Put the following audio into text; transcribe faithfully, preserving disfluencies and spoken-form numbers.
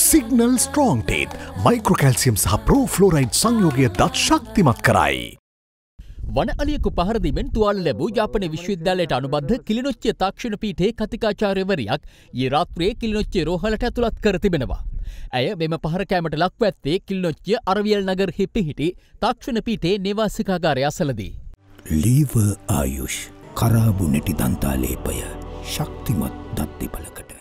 Signal strong ටීත් මයික්‍රෝකැල්සියම් සහ ප්‍රෝෆ්ලෝරයිඩ් සංයෝගය දත් ශක්තිමත් කරයි. වන අලියකු පහරදීමෙන් තුවාල ලැබූ යාපන විශ්වවිද්‍යාලයට අනුබද්ධ කිලිනොච්චිය තාක්ෂණ පීඨයේ කතිකාචාර්යවරියක් ඊ රාත්‍රියේ කිලිනොච්චිය රෝහලට ඇතුළත් කර තිබෙනවා. ඇය මෙම පහර කෑමට ලක්ව ඇත්තේ කිලිනොච්චිය අරවියල් නගරෙහි පිහිටි තාක්ෂණ පීඨයේ නිවාසිකාගාරය අසලදී. ලීව ආයුෂ් කරාබු නැටි දන්තාලේපය ශක්තිමත් දත් දෙපළකට